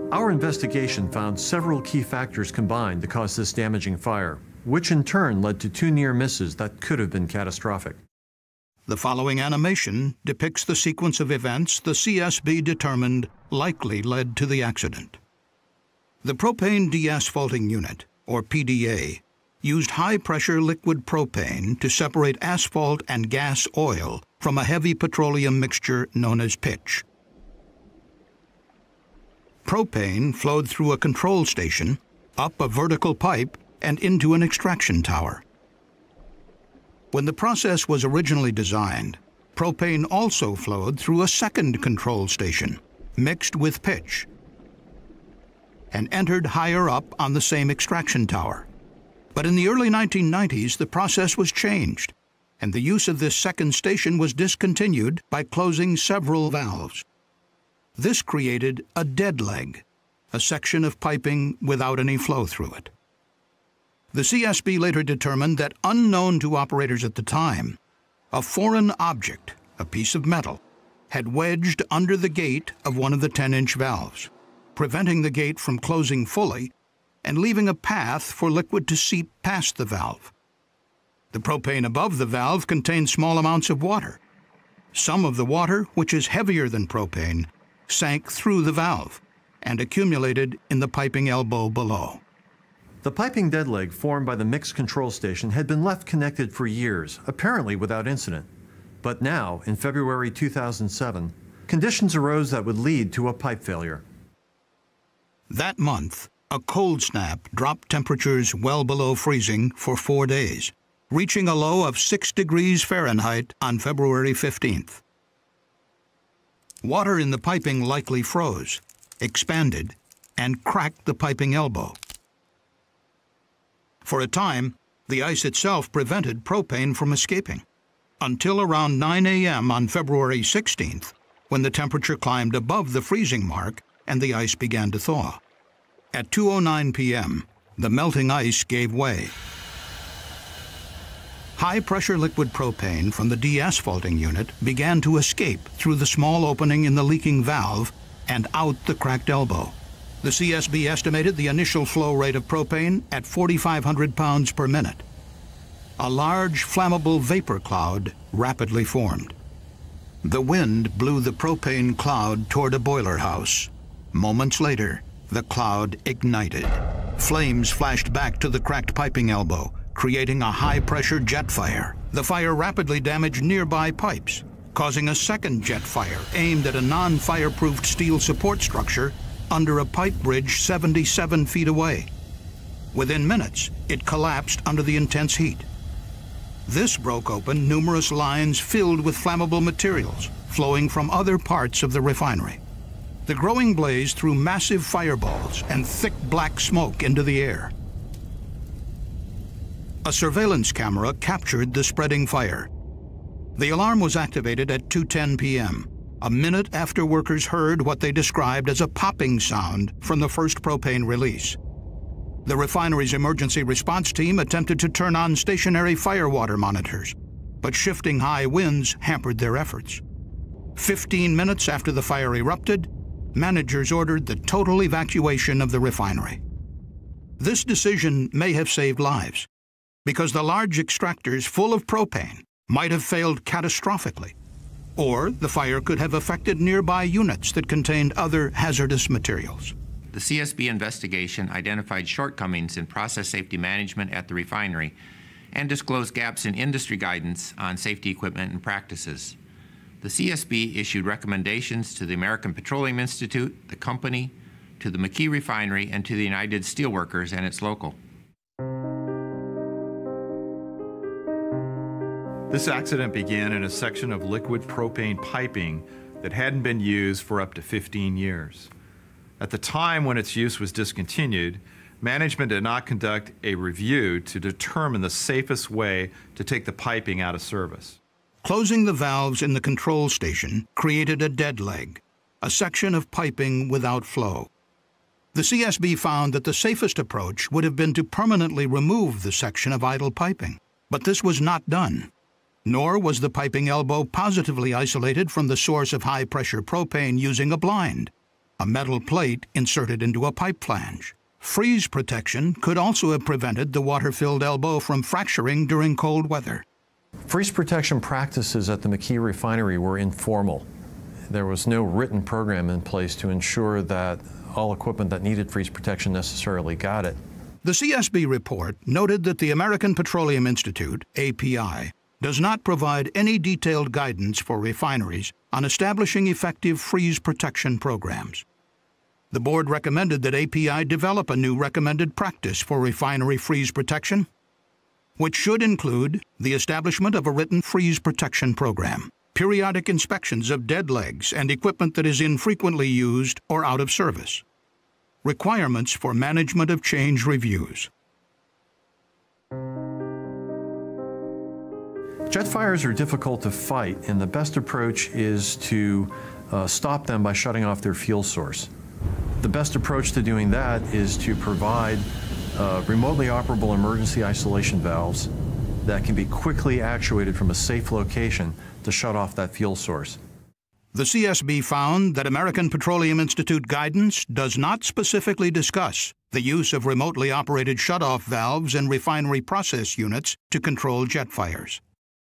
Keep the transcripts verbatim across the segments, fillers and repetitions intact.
Our investigation found several key factors combined to cause this damaging fire, which in turn led to two near misses that could have been catastrophic. The following animation depicts the sequence of events the C S B determined likely led to the accident. The propane deasphalting unit, or P D A, used high-pressure liquid propane to separate asphalt and gas oil from a heavy petroleum mixture known as pitch. Propane flowed through a control station, up a vertical pipe, and into an extraction tower. When the process was originally designed, propane also flowed through a second control station, mixed with pitch, and entered higher up on the same extraction tower. But in the early nineteen nineties, the process was changed, and the use of this second station was discontinued by closing several valves. This created a dead leg, a section of piping without any flow through it. The C S B later determined that, unknown to operators at the time, a foreign object, a piece of metal, had wedged under the gate of one of the ten-inch valves, preventing the gate from closing fully and leaving a path for liquid to seep past the valve. The propane above the valve contained small amounts of water. Some of the water, which is heavier than propane, sank through the valve and accumulated in the piping elbow below. The piping dead leg formed by the mixed control station had been left connected for years, apparently without incident. But now, in February two thousand seven, conditions arose that would lead to a pipe failure. That month, a cold snap dropped temperatures well below freezing for four days, reaching a low of six degrees Fahrenheit on February fifteenth. Water in the piping likely froze, expanded, and cracked the piping elbow. For a time, the ice itself prevented propane from escaping, until around nine A M on February sixteenth, when the temperature climbed above the freezing mark and the ice began to thaw. At two oh nine P M, the melting ice gave way. High-pressure liquid propane from the deasphalting unit began to escape through the small opening in the leaking valve and out the cracked elbow. The C S B estimated the initial flow rate of propane at forty-five hundred pounds per minute. A large flammable vapor cloud rapidly formed. The wind blew the propane cloud toward a boiler house. Moments later, the cloud ignited. Flames flashed back to the cracked piping elbow, creating a high-pressure jet fire. The fire rapidly damaged nearby pipes, causing a second jet fire aimed at a non-fireproofed steel support structure under a pipe bridge seventy-seven feet away. Within minutes, it collapsed under the intense heat. This broke open numerous lines filled with flammable materials flowing from other parts of the refinery. The growing blaze threw massive fireballs and thick black smoke into the air. A surveillance camera captured the spreading fire. The alarm was activated at two ten P M, a minute after workers heard what they described as a popping sound from the first propane release. The refinery's emergency response team attempted to turn on stationary firewater monitors, but shifting high winds hampered their efforts. Fifteen minutes after the fire erupted, managers ordered the total evacuation of the refinery. This decision may have saved lives, because the large extractors full of propane might have failed catastrophically, or the fire could have affected nearby units that contained other hazardous materials. The C S B investigation identified shortcomings in process safety management at the refinery and disclosed gaps in industry guidance on safety equipment and practices. The C S B issued recommendations to the American Petroleum Institute, the company, to the McKee Refinery, and to the United Steelworkers and its local. This accident began in a section of liquid propane piping that hadn't been used for up to fifteen years. At the time when its use was discontinued, management did not conduct a review to determine the safest way to take the piping out of service. Closing the valves in the control station created a dead leg, a section of piping without flow. The C S B found that the safest approach would have been to permanently remove the section of idle piping, but this was not done. Nor was the piping elbow positively isolated from the source of high-pressure propane using a blind. a metal plate inserted into a pipe flange. Freeze protection could also have prevented the water-filled elbow from fracturing during cold weather. Freeze protection practices at the McKee refinery were informal. There was no written program in place to ensure that all equipment that needed freeze protection necessarily got it. The C S B report noted that the American Petroleum Institute, A P I, does not provide any detailed guidance for refineries on establishing effective freeze protection programs. The board recommended that A P I develop a new recommended practice for refinery freeze protection, which should include the establishment of a written freeze protection program, periodic inspections of dead legs and equipment that is infrequently used or out of service, requirements for management of change reviews. Jet fires are difficult to fight, and the best approach is to uh, stop them by shutting off their fuel source. The best approach to doing that is to provide uh, remotely operable emergency isolation valves that can be quickly actuated from a safe location to shut off that fuel source. The C S B found that American Petroleum Institute guidance does not specifically discuss the use of remotely operated shutoff valves in refinery process units to control jet fires.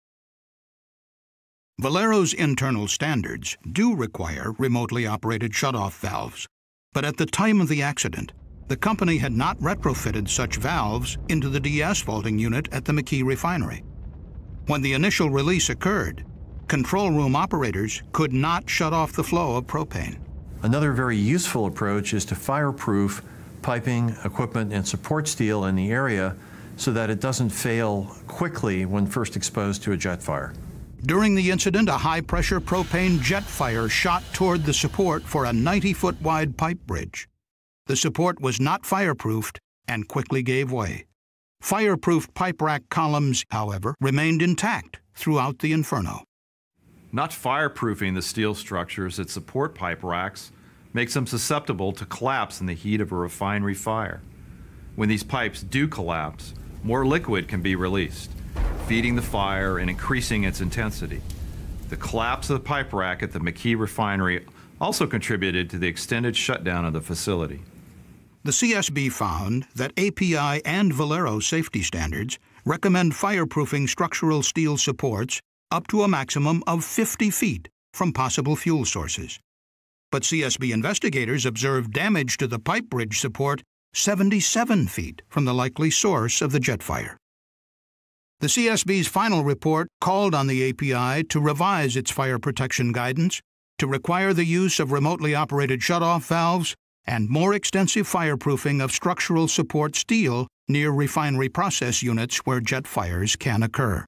Valero's internal standards do require remotely operated shutoff valves, but at the time of the accident, the company had not retrofitted such valves into the de-asphalting unit at the McKee refinery. When the initial release occurred, control room operators could not shut off the flow of propane. Another very useful approach is to fireproof piping, equipment, and support steel in the area so that it doesn't fail quickly when first exposed to a jet fire. During the incident, a high-pressure propane jet fire shot toward the support for a ninety-foot wide pipe bridge. The support was not fireproofed and quickly gave way. Fireproofed pipe rack columns, however, remained intact throughout the inferno. Not fireproofing the steel structures that support pipe racks makes them susceptible to collapse in the heat of a refinery fire. When these pipes do collapse, more liquid can be released, feeding the fire and increasing its intensity. The collapse of the pipe rack at the McKee refinery also contributed to the extended shutdown of the facility. The C S B found that A P I and Valero safety standards recommend fireproofing structural steel supports up to a maximum of fifty feet from possible fuel sources. But C S B investigators observed damage to the pipe bridge support seventy-seven feet from the likely source of the jet fire. The C S B's final report called on the A P I to revise its fire protection guidance to require the use of remotely operated shutoff valves and more extensive fireproofing of structural support steel near refinery process units where jet fires can occur.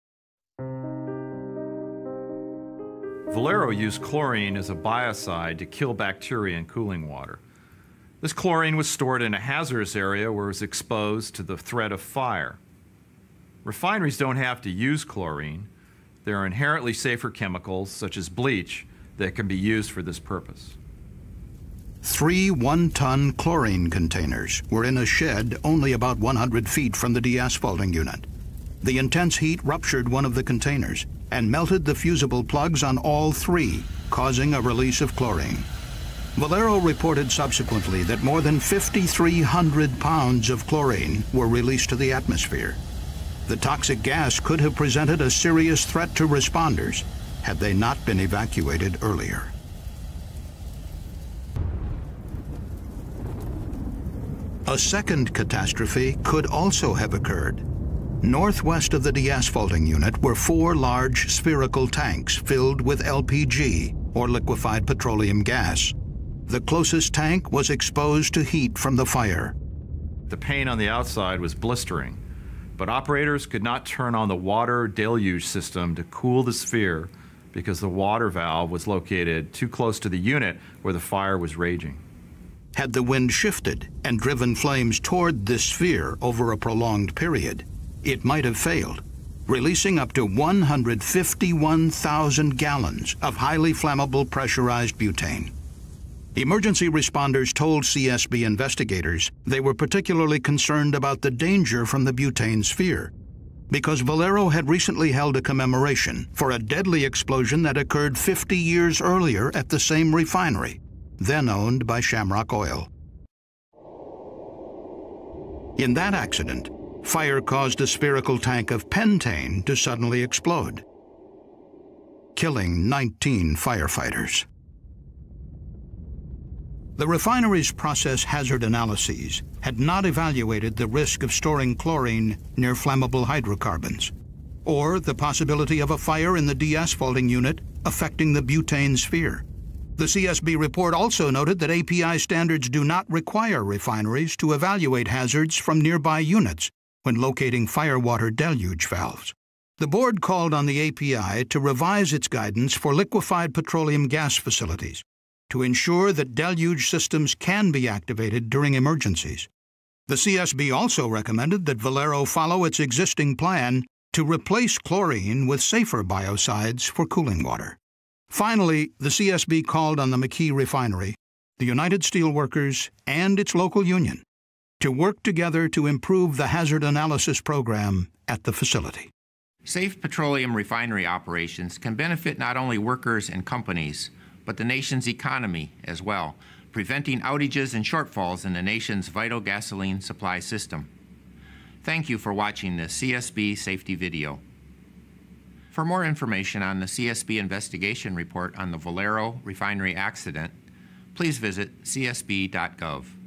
Valero used chlorine as a biocide to kill bacteria in cooling water. This chlorine was stored in a hazardous area where it was exposed to the threat of fire. Refineries don't have to use chlorine. There are inherently safer chemicals, such as bleach, that can be used for this purpose. Three one-ton chlorine containers were in a shed only about one hundred feet from the de-asphalting unit. The intense heat ruptured one of the containers and melted the fusible plugs on all three, causing a release of chlorine. Valero reported subsequently that more than five thousand three hundred pounds of chlorine were released to the atmosphere. The toxic gas could have presented a serious threat to responders had they not been evacuated earlier. A second catastrophe could also have occurred. Northwest of the de-asphalting unit were four large spherical tanks filled with L P G, or liquefied petroleum gas. The closest tank was exposed to heat from the fire. The paint on the outside was blistering, but operators could not turn on the water deluge system to cool the sphere because the water valve was located too close to the unit where the fire was raging. Had the wind shifted and driven flames toward this sphere over a prolonged period, it might have failed, releasing up to one hundred fifty-one thousand gallons of highly flammable pressurized butane. Emergency responders told C S B investigators they were particularly concerned about the danger from the butane sphere because Valero had recently held a commemoration for a deadly explosion that occurred fifty years earlier at the same refinery, then owned by Shamrock Oil. In that accident, fire caused a spherical tank of pentane to suddenly explode, killing nineteen firefighters. The refinery's process hazard analyses had not evaluated the risk of storing chlorine near flammable hydrocarbons, or the possibility of a fire in the de-asphalting unit affecting the butane sphere. The C S B report also noted that A P I standards do not require refineries to evaluate hazards from nearby units when locating firewater deluge valves. The board called on the A P I to revise its guidance for liquefied petroleum gas facilities to ensure that deluge systems can be activated during emergencies. The C S B also recommended that Valero follow its existing plan to replace chlorine with safer biocides for cooling water. Finally, the C S B called on the McKee Refinery, the United Steelworkers, and its local union to work together to improve the hazard analysis program at the facility. Safe petroleum refinery operations can benefit not only workers and companies, but the nation's economy as well, preventing outages and shortfalls in the nation's vital gasoline supply system. Thank you for watching this C S B safety video. For more information on the C S B investigation report on the Valero refinery accident, please visit C S B dot gov.